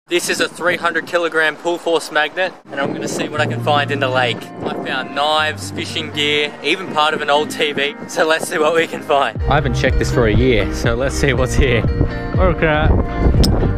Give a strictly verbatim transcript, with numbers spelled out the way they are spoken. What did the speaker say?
This is a three hundred kilogram pull force magnet, and I'm gonna see what I can find in the lake. I found knives, fishing gear, even part of an old T V. So let's see what we can find. I haven't checked this for a year, so let's see what's here. Oh crap.